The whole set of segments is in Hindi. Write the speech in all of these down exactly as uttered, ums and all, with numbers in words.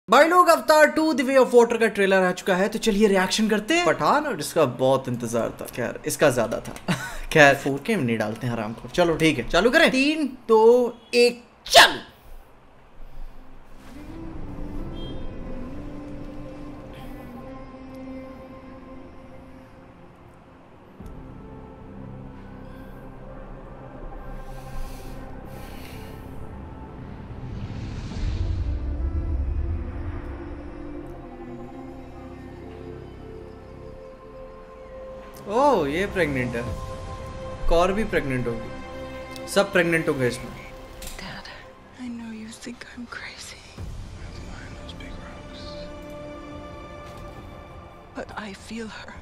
भाई लोग Avatar to the way of water का ट्रेलर आ चुका है, तो चलिए रिएक्शन करते हैं। पठान और इसका बहुत इंतजार था, खैर इसका ज्यादा था। खैर फोर के में नहीं डालते हैं आराम को। चलो ठीक है, चालू करें। तीन दो एक चल। ओह ये प्रेग्नेंट है, कौर भी प्रेग्नेंट होगी, सब प्रेग्नेंट हो गए इसमें। Dad, I know you think I'm crazy, but I feel her.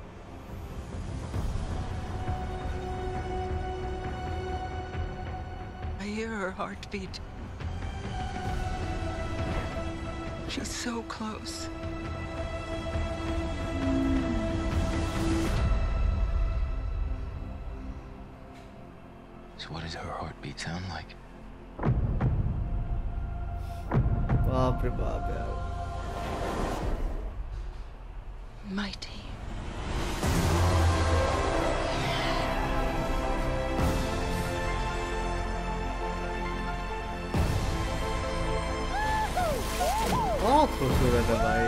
I hear her heartbeat. She's so close. So what does her heartbeat sound like? बाप रे बाप यार, Mighty. बहुत खूबसूरत है भाई।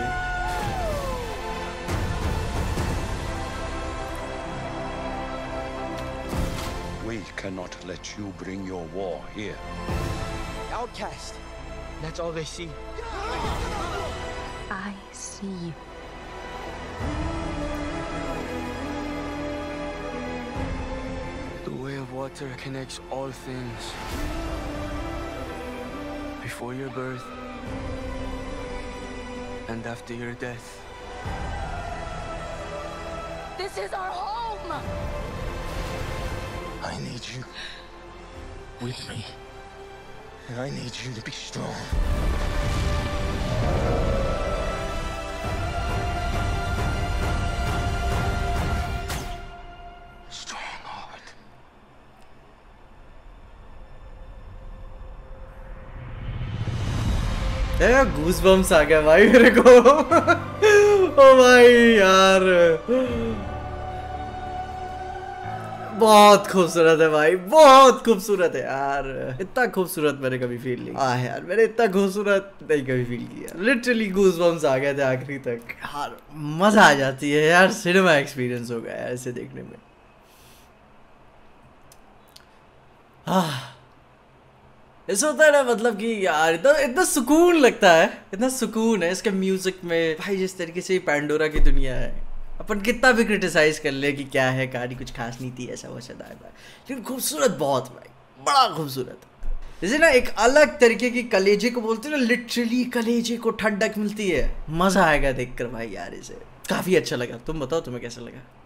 We cannot let you bring your war here. Outcast. That's all they see. I see you. The way of water connects all things. Before your birth and after your death. This is our home! I need you with me. And I need you to be strong. Strong heart. यार गूस बम्स आ गया भाई मेरे को। ओ भाई यार बहुत खूबसूरत है भाई, बहुत खूबसूरत है यार। इतना खूबसूरत मैंने कभी फील नहीं आ यार, मैंने इतना खूबसूरत नहीं कभी फील किया। लिटरली गूस बम्स आ गए थे आखिरी तक यार, मजा आ जाती है यार। सिनेमा एक्सपीरियंस हो गया यार इसे देखने में। ऐसा होता है ना, मतलब कि यार इतना इतना सुकून लगता है, इतना सुकून है इसके म्यूजिक में भाई। जिस तरीके से पैंडोरा की दुनिया है, अपन कितना भी क्रिटिसाइज कर ले कि क्या है कहानी कुछ खास नहीं थी ऐसा वैसा दायरा, लेकिन खूबसूरत बहुत भाई, बड़ा खूबसूरत। जैसे ना एक अलग तरीके की कलेजे को बोलते हैं ना, लिटरली कलेजे को ठंडक मिलती है। मजा आएगा देखकर भाई यार इसे, काफी अच्छा लगा। तुम बताओ तुम्हें कैसा लगा?